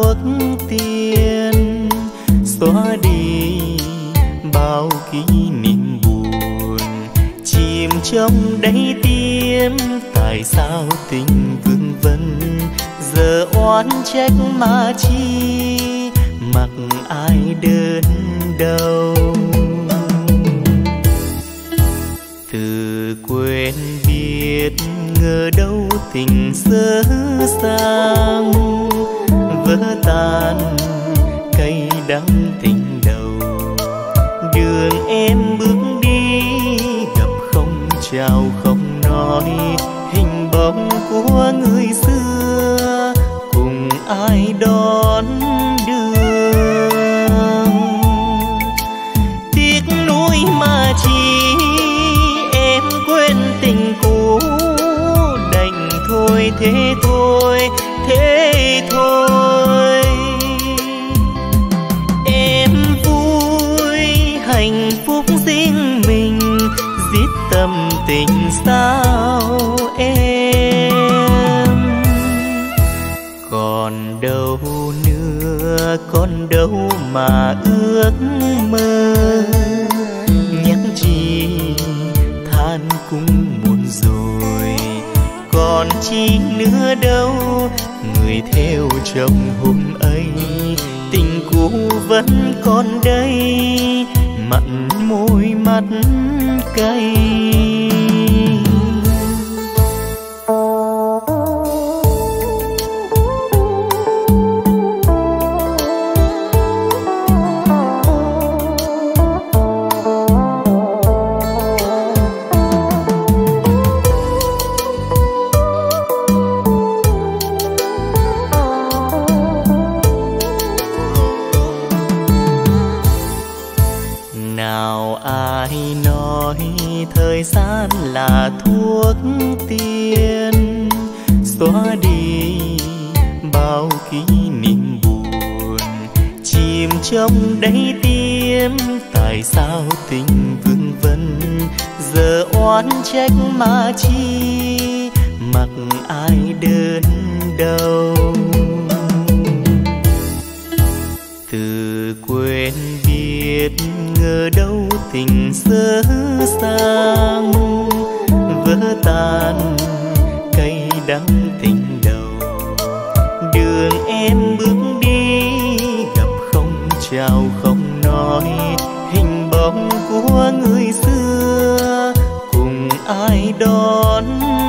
thuốc tiên, xóa đi bao kỷ niệm buồn. Chìm trong đáy tim tại sao tình vương vấn, giờ oán trách mà chi mặc ai đớn đau. Từ quên biết ngờ đâu tình dở dang, vỡ tan cay đắng tình đầu. Đường em bước đi gặp không chào không nói, hình bóng của người xưa cùng ai đón đường. Tiếc nuối mà chỉ em quên tình cũ, đành thôi thế thôi thế thôi. Em vui hạnh phúc riêng mình, giết tâm tình sao em. Còn đâu nữa, còn đâu mà ước mơ, nhắc chi than cũng muộn rồi. Còn chi nữa đâu, người theo chồng hôm ấy, tình cũ vẫn còn đây, mặn môi mắt cay. Thời gian là thuốc tiên, xóa đi bao kỷ niệm buồn. Chìm trong đáy tim tại sao tình vương vấn, giờ oán trách mà chi mặc ai đớn đau. Từ quên biết ngờ đâu tình dở dang, vỡ tan cay đắng tình đầu. Đường em bước đi gặp không chào không nói, hình bóng của người xưa cùng ai đón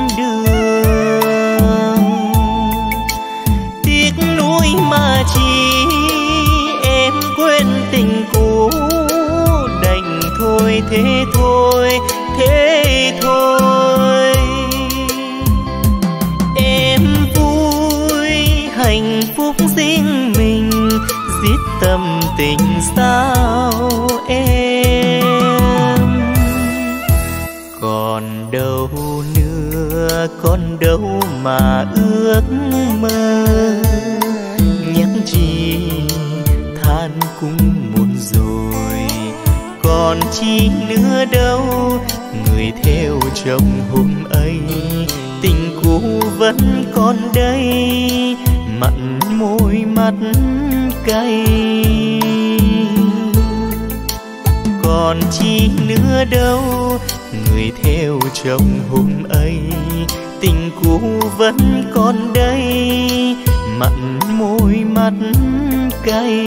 đường. Tiếc nuối mà chỉ em quên tình cũ, đành thôi thế thôi thế thôi. Em vui hạnh phúc riêng mình, giết tâm tình sao em. Còn đâu nữa, còn đâu mà ước mơ, nhắc chi than cũng muộn rồi. Còn chi nữa đâu, người theo chồng hôm ấy, tình cũ vẫn còn đây, mặn môi mắt cay. Còn chi nữa đâu, người theo chồng hôm ấy, tình cũ vẫn còn đây, mặn môi mắt cay.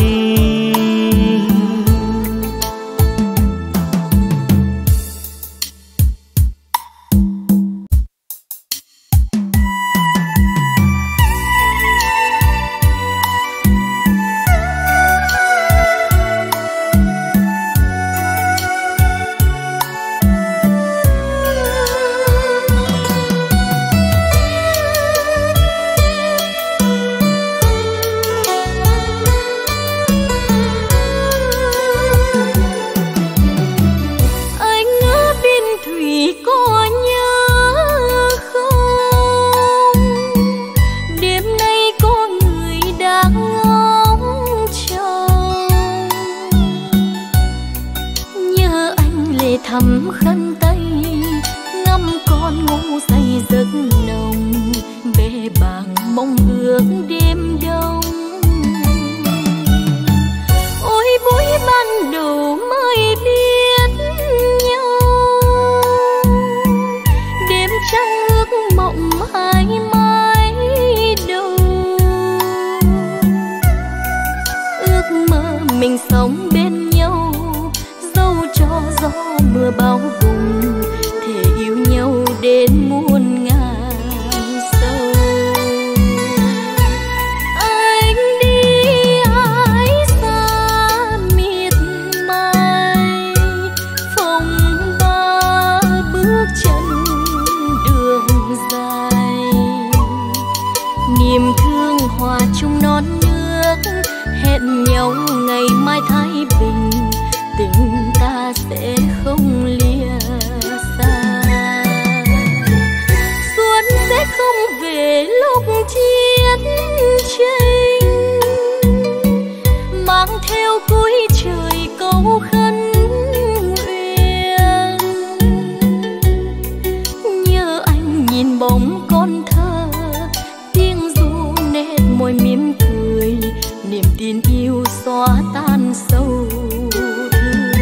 mình sống bên nhau, dẫu cho gió mưa bão bùng, thể yêu nhau đến muôn ngàn sâu. Anh đi ái xa miệt mài, phong ba bước chân đường dài, niềm thương hòa chung non nước, hẹn nhau ngày mai thái bình, tình ta sẽ không lìa xa. Xuân sẽ không về lúc chiến tranh, mang theo cuối trời câu khấn nguyện. Nhớ anh nhìn bóng con thơ, tiếng ru nét môi mỉm cười, niềm tin yêu xóa tan sâu thương.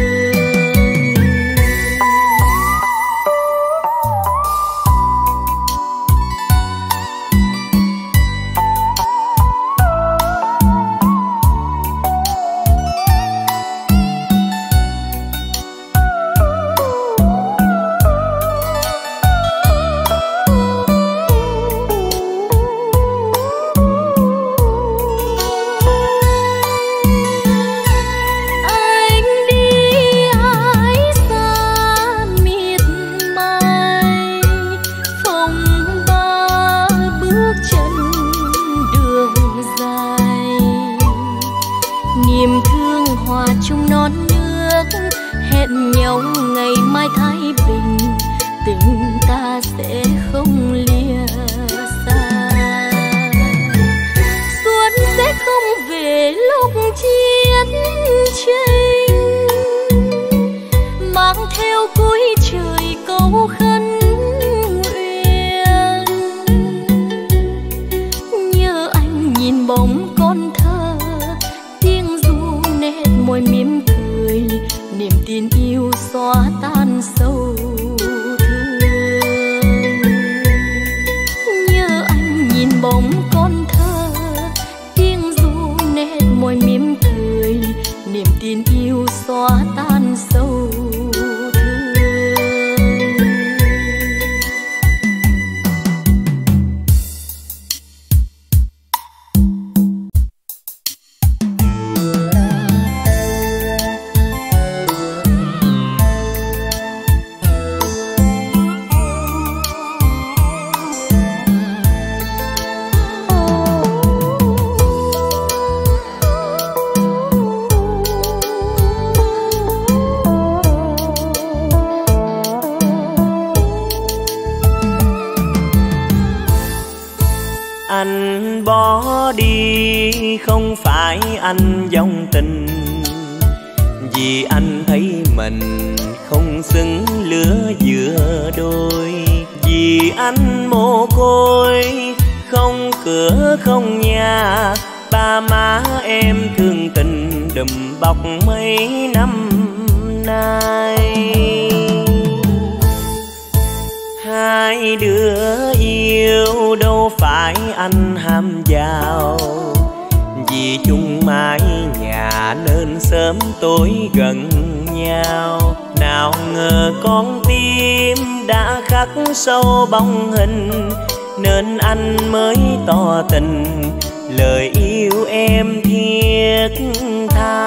Ngày mai thái bình, tình ta sẽ không lìa xa. Xuân sẽ không về lúc chiến tranh, mang theo cuối trời câu khấn nguyện. Nhớ anh nhìn bóng con thơ, tiếng ru nét môi mỉm cười, niềm tin yêu xóa tan sâu thương. Nhớ anh nhìn bóng con thơ, tiếng ru nét môi mỉm cười, niềm tin yêu xóa tan sâu thương. Anh bỏ đi không phải anh vong tình, vì anh thấy mình không xứng lứa giữa đôi. Vì anh mồ côi không cửa không nhà, ba má em thương tình đùm bọc mấy năm nay. Hai đứa yêu đâu phải anh ham giàu, vì chung mái nhà nên sớm tối gần nhau. Nào ngờ con tim đã khắc sâu bóng hình, nên anh mới tỏ tình lời yêu em thiết tha.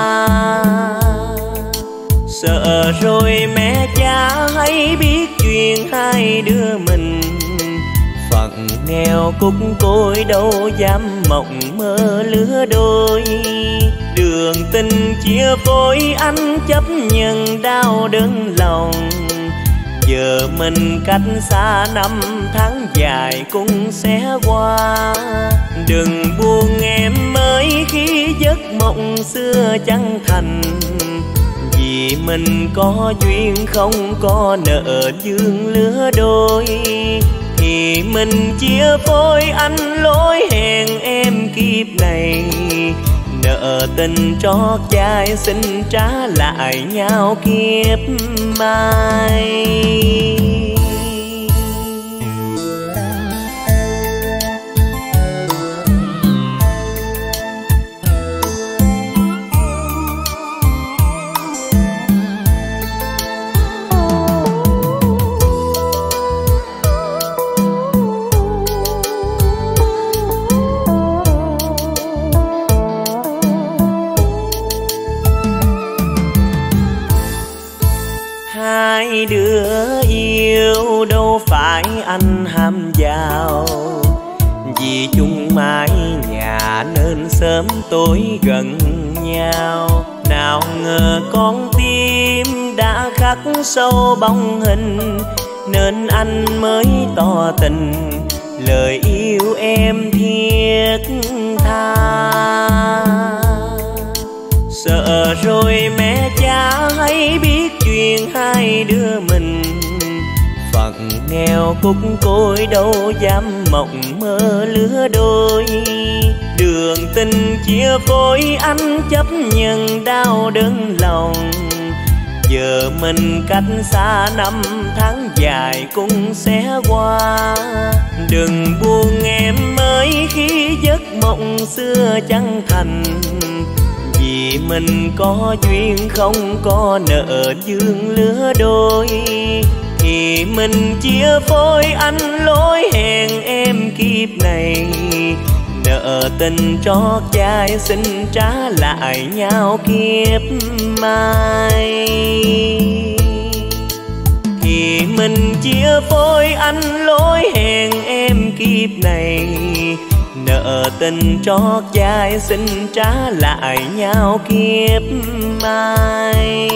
Sợ rồi mẹ cha hãy biết chuyện hai đứa mình, phận nghèo cúc côi đâu dám mộng mơ lứa đôi. Đường tình chia phối anh chấp nhận đau đớn lòng, giờ mình cách xa năm tháng dài cũng sẽ qua. Đừng buồn em ơi khi giấc mộng xưa chẳng thành, vì mình có duyên không có nợ dương lứa đôi. Thì mình chia phôi anh lối hẹn em kiếp này, nợ tình trót chai xin trả lại nhau kiếp mai. hai đứa yêu, đâu phải anh ham giàu, vì chung mái nhà nên sớm tối gần nhau. Nào ngờ con tim đã khắc sâu bóng hình, nên anh mới tỏ tình lời yêu em thiết tha. Sợ rồi mẹ cha hay biết chuyện hai đứa mình, phận nghèo cúc côi đâu dám mộng mơ lứa đôi. Đường tình chia phối anh chấp nhận đau đớn lòng, giờ mình cách xa năm tháng dài cũng sẽ qua. Đừng buồn em ơi khi giấc mộng xưa chẳng thành, vì mình có duyên không có nợ dương lứa đôi. Thì mình chia phôi anh lối hẹn em kiếp này, nợ tình trót dai xin trả lại nhau kiếp mai. Thì mình chia phôi anh lối hẹn em kiếp này, nợ tình trót dai xin trả lại nhau kiếp mai.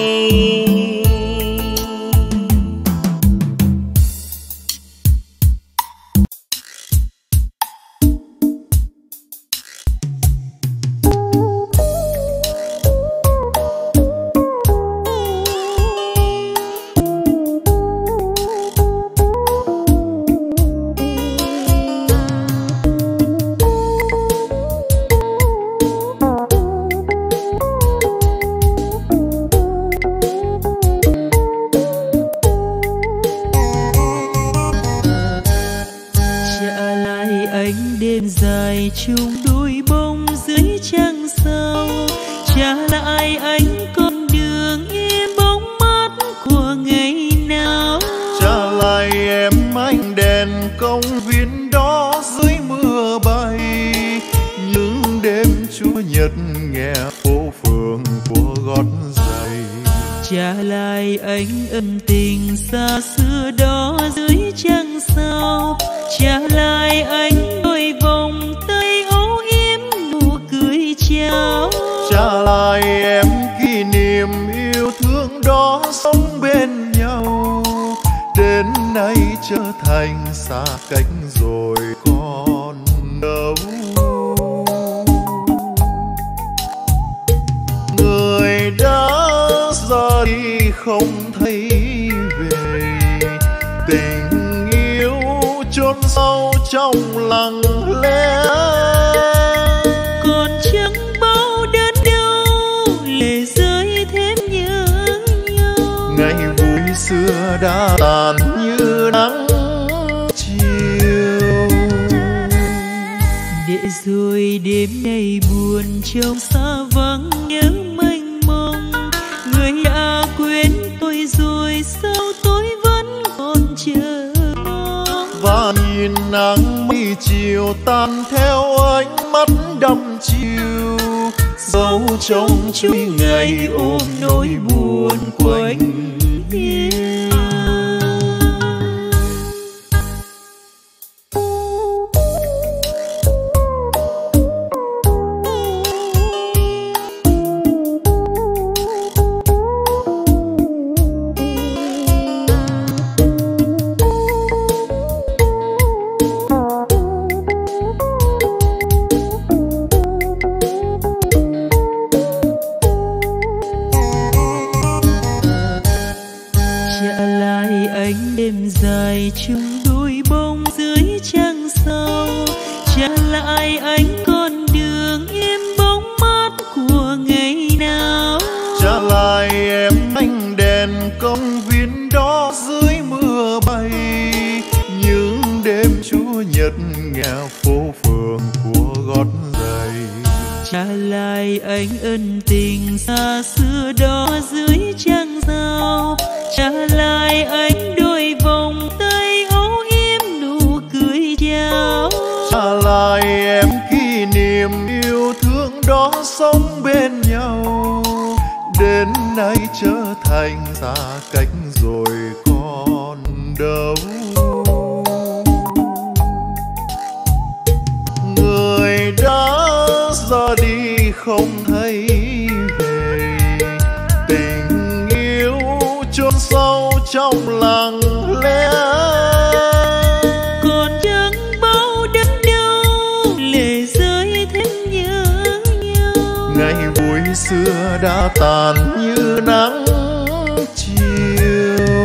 chung đôi bông dưới trăng sao, trả lại anh con đường yên bóng mát của ngày nào. Trả lại em ánh đèn công viên đó dưới mưa bay, những đêm Chúa Nhật nghe phố phường của gót giày. Trả lại anh ân tình xa xưa đó dưới trăng sao, trả lại anh đôi vòng tay âu yếm nụ cười chào. Trả lại em kỷ niệm yêu thương đó sống bên nhau, đến nay trở thành xa cách rồi còn đâu. Người đã ra đi không thấy về, tình yêu chôn sâu trong lặng lẽ. Còn chẳng bao đớn đau lệ rơi thêm nhớ nhau, ngày vui xưa đã tàn như nắng chiều. Để rồi đêm nay buồn trong xa vắng nhớ mênh mông, người đã quên tôi rồi sao tôi vẫn còn chờ mong. Và nhìn nắng mây chiều tan theo ánh mắt đăm chiều, dấu trong chuỗi ngày ôm nỗi buồn quanh hiu. Chung đôi bông dưới trăng sao, trả lại anh con đường yên bóng mát của ngày nào. Trả lại em ánh đèn công viên đó dưới mưa bay, những đêm Chúa Nhật nghe phố phường của gót giày. Trả lại anh ân tình xa xưa đó dưới trăng sao, trả lại anh đôi vòng tay âu yếm nụ cười chào. Trả lại em kỷ niệm yêu thương đó sống bên nhau, đến đến nay trở thành xa cách rồi còn đâu. Người đã ra đi không thấy về, tình yêu chôn sâu trong lặng lẽ. Còn chẳng bao đớn đau lệ rơi thêm nhớ nhau. Ngày vui xưa đã tàn như nắng chiều.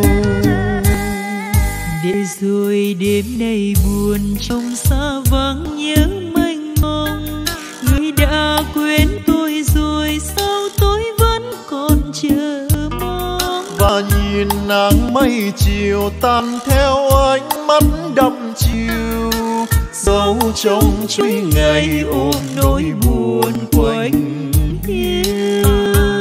Để rồi đêm nay buồn trong xa vắng nhớ mênh mông. Người đã quên tôi rồi sao tôi vẫn còn chờ mong. Và nhìn nắng mây chiều tan theo ánh mắt đăm chiều, dấu trong chuỗi ngày ôm nỗi buồn quạnh hiu.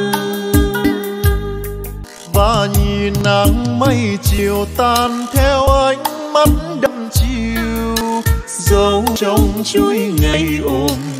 Và nhìn nắng mây chiều tan theo ánh mắt đăm chiều, dấu trong chuỗi ngày ôm